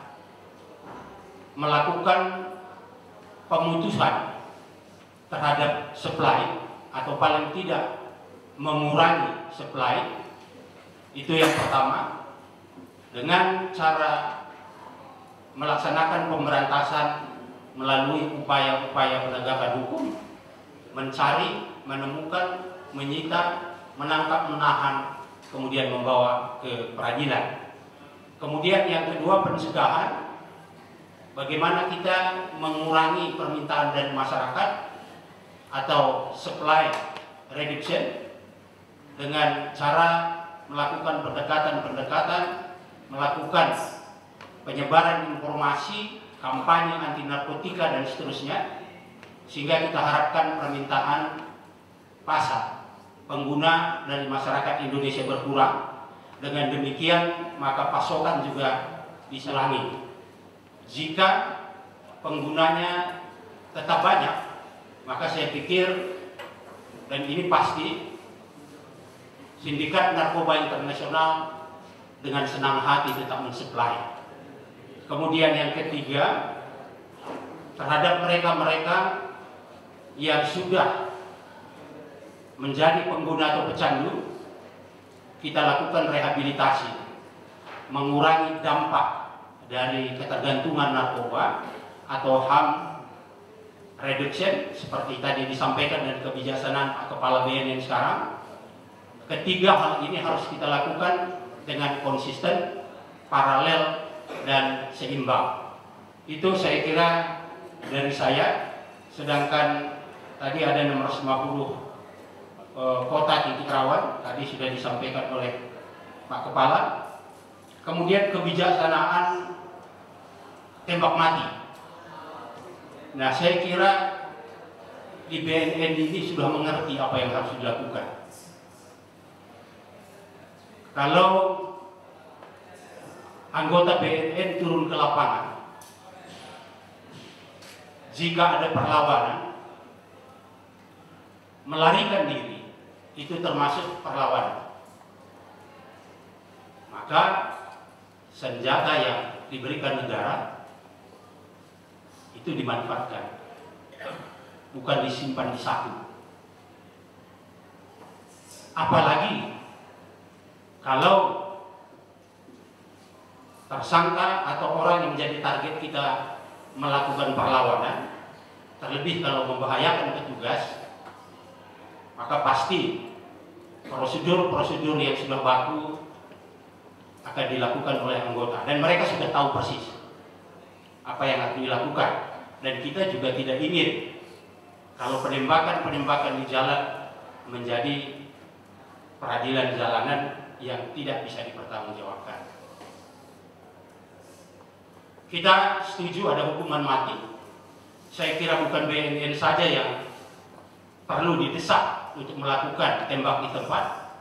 S4: melakukan pemutusan terhadap supply atau paling tidak mengurangi supply. Itu yang pertama, dengan cara melaksanakan pemberantasan melalui upaya-upaya penegakan hukum, mencari, menemukan, menyita, menangkap, menahan, kemudian membawa ke peradilan. Kemudian yang kedua, pencegahan. Bagaimana kita mengurangi permintaan dari masyarakat atau supply reduction dengan cara melakukan pendekatan-pendekatan, melakukan penyebaran informasi, kampanye anti narkotika dan seterusnya, sehingga kita harapkan permintaan pasar pengguna dari masyarakat Indonesia berkurang. Dengan demikian maka pasokan juga diselangi. Jika penggunanya tetap banyak, maka saya pikir, dan ini pasti, sindikat narkoba internasional dengan senang hati tetap mensuplai. Kemudian yang ketiga, terhadap mereka-mereka yang sudah menjadi pengguna atau pecandu, kita lakukan rehabilitasi, mengurangi dampak dari ketergantungan narkoba atau harm reduction seperti tadi disampaikan dari kebijaksanaan Pak Kepala B N N sekarang. Ketiga hal ini harus kita lakukan dengan konsisten, paralel, dan seimbang. Itu saya kira dari saya. Sedangkan tadi ada enam ratus lima puluh e, kota titik rawan, tadi sudah disampaikan oleh Pak Kepala. Kemudian kebijaksanaan tembak mati. Nah, saya kira di B N N ini sudah mengerti apa yang harus dilakukan. Kalau anggota B N N turun ke lapangan, jika ada perlawanan, melarikan diri, itu termasuk perlawanan. Maka senjata yang diberikan negara itu dimanfaatkan, bukan disimpan di saku. Apalagi kalau tersangka atau orang yang menjadi target kita melakukan perlawanan, terlebih kalau membahayakan petugas, maka pasti prosedur-prosedur yang sudah baku akan dilakukan oleh anggota, dan mereka sudah tahu persis apa yang akan dilakukan. Dan kita juga tidak ingin kalau penembakan-penembakan di jalan menjadi peradilan jalanan yang tidak bisa dipertanggungjawabkan. Kita setuju ada hukuman mati. Saya kira bukan B N N saja yang perlu didesak untuk melakukan tembak di tempat.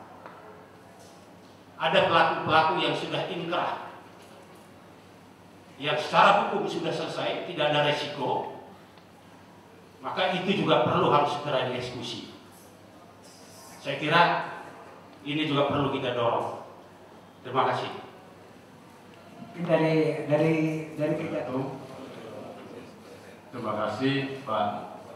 S4: Ada pelaku-pelaku yang sudah inkrah, yang secara hukum sudah selesai, tidak ada resiko, maka itu juga perlu harus segera dieksekusi. Saya kira ini juga perlu kita dorong. Terima kasih.
S1: Dari dari dari kita tuh.
S5: Terima kasih Pak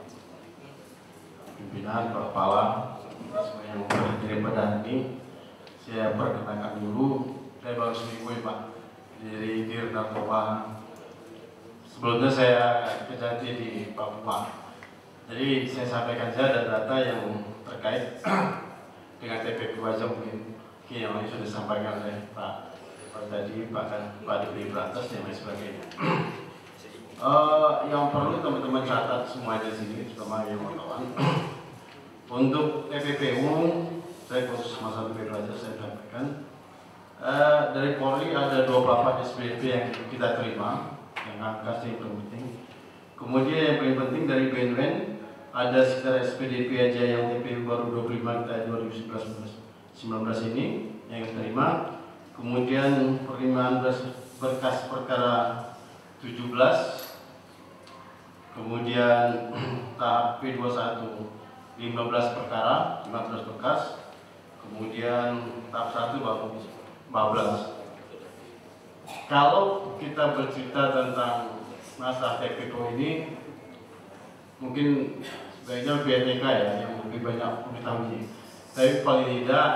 S5: Pimpinan, Pak Kepala, semua yang berhadir pada hari ini. Saya perkenalkan dulu, saya baru seminggu ya Pak dari Dir Narkoba. Sebelumnya saya kerja di Papua. Jadi saya sampaikan saja data-data yang terkait dengan T P P wajah mungkin yang sudah disampaikan oleh Pak Pak tadi, Pak kan Pak Diberi Berantas dan lain sebagainya. Uh, yang perlu teman-teman catat semuanya di sini, terutama yang wartawan. Untuk T P P U, saya khusus masalah T P P aja saya sampaikan. Uh, dari Polri ada dua puluh delapan S B P yang kita terima, yang angka yang paling penting. Kemudian yang paling penting dari B N N ada sekitar S P D P aja yang T P U baru dua puluh lima kita dua ribu sembilan belas ini yang diterima. Kemudian penerimaan berkas perkara tujuh belas, kemudian tahap P dua puluh satu lima belas perkara, lima belas berkas, kemudian tahap satu baru lima belas. Kalau kita bercerita tentang masa T P K O ini, mungkin sebaiknya B N K ya yang lebih banyak mengetahui. Tapi paling tidak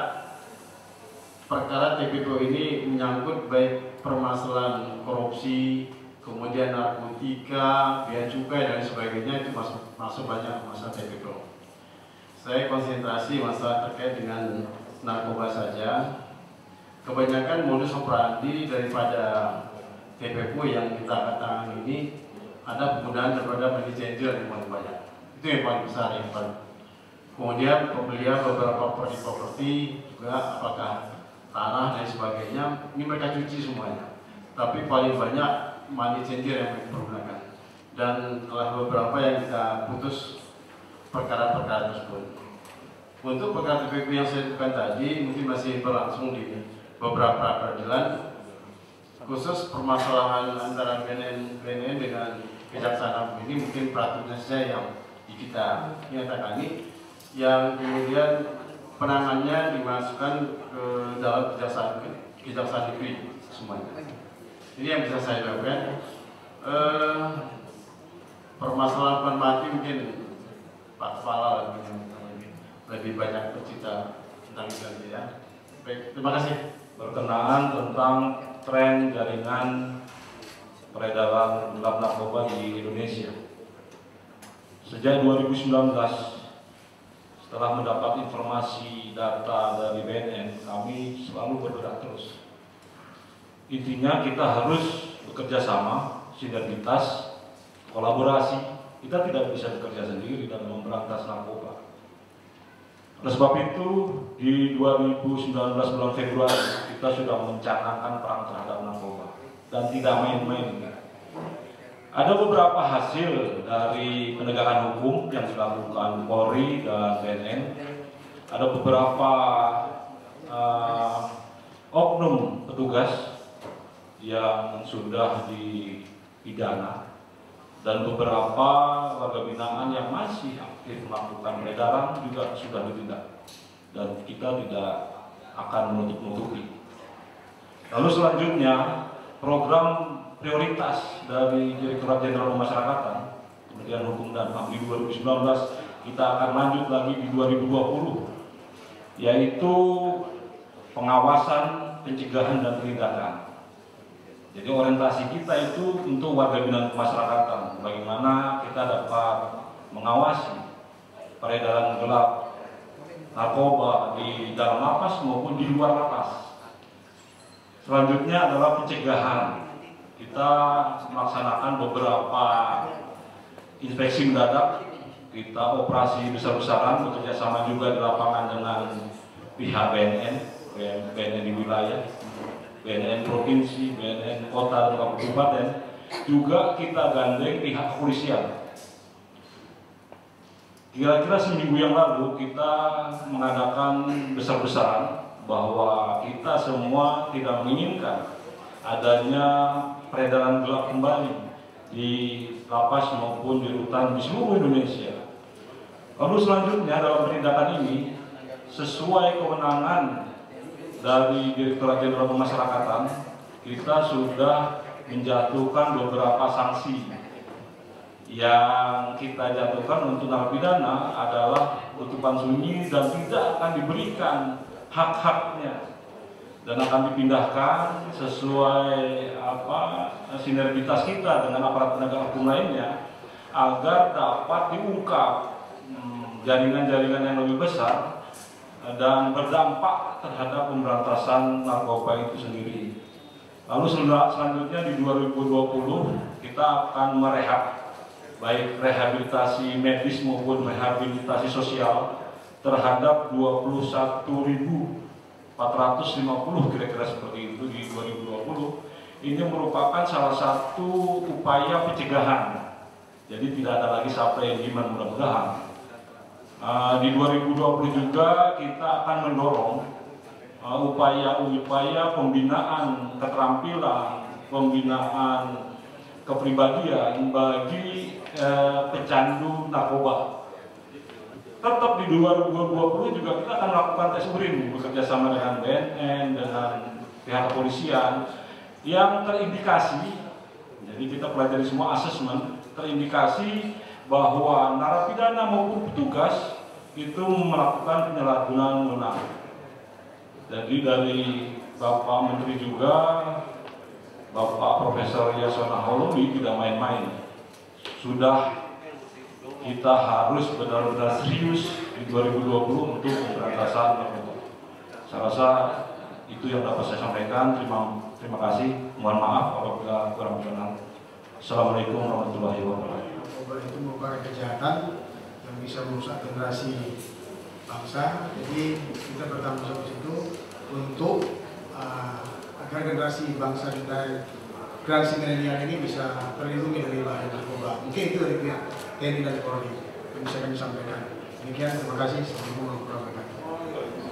S5: perkara T P K O ini menyangkut baik permasalahan korupsi, kemudian narkotika, bea cukai dan sebagainya, itu masuk masuk banyak masa T P K O. Saya konsentrasi masalah terkait dengan narkoba saja. Kebanyakan modus operandi daripada T P K O yang kita katakan ini ada penggunaan daripada money changer yang paling banyak. Itu yang paling besar, yang paling. Kemudian pembelian beberapa properti juga, apakah tanah dan sebagainya, ini mereka cuci semuanya. Tapi paling banyak money changer yang mereka pergunakan. Dan telah beberapa yang kita putus perkara-perkara tersebut. Untuk perkara T P K O yang saya sebutkan tadi mungkin masih berlangsung di beberapa peradilan, khusus permasalahan antara B N N, B N N dengan Kejaksaan Agung ini mungkin peraturannya saja yang kita nyatakan, yang kemudian penangannya dimasukkan ke dalam Kejaksaan Kejaksaan Negeri semuanya. Ini yang bisa saya lakukan. Eh, permasalahan hukuman mati mungkin Pak Fala lebih, lebih banyak bercerita tentang itu ya. Baik, terima kasih.
S6: Berkenaan tentang tren jaringan peredaran gelap narkoba di Indonesia. Sejak dua ribu sembilan belas, setelah mendapat informasi data dari B N N, kami selalu bergerak terus. Intinya kita harus bekerja sama, sinergitas, kolaborasi. Kita tidak bisa bekerja sendiri dalam memberantas narkoba. Oleh sebab itu, di dua ribu sembilan belas bulan Februari kita sudah mencanangkan perang terhadap narkoba dan tidak main-main. Ada beberapa hasil dari penegakan hukum yang dilakukan Polri dan B N N. Ada beberapa uh, oknum petugas yang sudah dipidana dan beberapa warga binaan yang masih aktif melakukan peredaran juga sudah ditindak, dan kita tidak akan menutup-nutupi. Lalu selanjutnya, program prioritas dari Direktorat Jenderal Pemasyarakatan, Kementerian Hukum dan H A M di dua ribu sembilan belas, kita akan lanjut lagi di dua ribu dua puluh, yaitu pengawasan, pencegahan, dan penindakan. Jadi orientasi kita itu untuk warga binaan pemasyarakatan, bagaimana kita dapat mengawasi peredaran gelap narkoba di dalam lapas maupun di luar lapas. Selanjutnya adalah pencegahan. Kita melaksanakan beberapa inspeksi mendadak, kita operasi besar-besaran, bekerja sama juga di lapangan dengan pihak B N N, B N N di wilayah, B N N provinsi, B N N kota dan kabupaten, juga kita gandeng pihak kepolisian. Kira-kira seminggu yang lalu kita mengadakan besar-besaran bahwa kita semua tidak menginginkan adanya peredaran gelap kembali di lapas maupun di rutan di seluruh Indonesia. Lalu selanjutnya dalam penindakan ini, sesuai kewenangan dari Direktorat Jenderal Pemasyarakatan, kita sudah menjatuhkan beberapa sanksi. Yang kita jatuhkan untuk narapidana adalah tutupan sunyi dan tidak akan diberikan hak-haknya, dan akan dipindahkan sesuai apa sinergitas kita dengan aparat penegak hukum lainnya agar dapat diungkap jaringan-jaringan hmm, yang lebih besar dan berdampak terhadap pemberantasan narkoba itu sendiri. Lalu selanjutnya di dua ribu dua puluh kita akan merehab, baik rehabilitasi medis maupun rehabilitasi sosial terhadap dua puluh satu ribu empat ratus lima puluh kira-kira seperti itu di dua ribu dua puluh. Ini merupakan salah satu upaya pencegahan. Jadi tidak ada lagi supply and demand mudah-mudahan. Uh, di dua ribu dua puluh juga kita akan mendorong upaya-upaya uh, pembinaan keterampilan, pembinaan kepribadian bagi uh, pecandu narkoba. Tetap di dua ribu dua puluh juga kita akan melakukan tes urin bekerja sama dengan B N N, dengan pihak kepolisian yang terindikasi, jadi kita pelajari semua asesmen, terindikasi bahwa narapidana maupun petugas itu melakukan penyalahgunaan wewenang. Jadi dari Bapak Menteri juga, Bapak Profesor Yasona Holombi tidak main-main. Sudah kita harus benar-benar serius di dua ribu dua puluh untuk pemberantasan narkoba. Saya rasa itu yang dapat saya sampaikan. Terima, terima kasih. Mohon maaf apabila kurang berkenan. Assalamualaikum warahmatullahi wabarakatuh.
S7: Narkoba itu merupakan kejahatan yang bisa merusak generasi bangsa. Jadi kita bertanggung jawab itu untuk uh, agar generasi bangsa kita, generasi milenial ini bisa terlindungi dari bahaya narkoba. Mungkin itu dari pihak T N I dan Polri yang bisa kami sampaikan. Demikian, terima kasih. Assalamualaikum warahmatullahi wabarakatuh.